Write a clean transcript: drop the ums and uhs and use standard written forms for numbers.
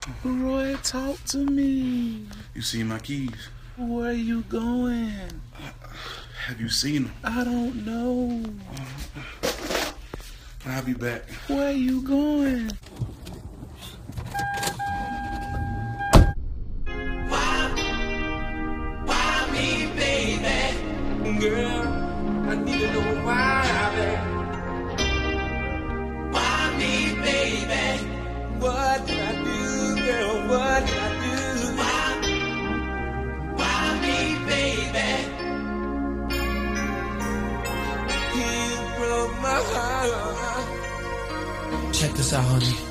Roy, talk to me. You see my keys? Where you going? Have you seen them? I don't know. I'll be back. Where you going? Why me, baby? Girl, I need to know why, baby. Why me, baby? What did I do, girl? What did I do? Why me, baby? You broke my heart. Check this out, honey.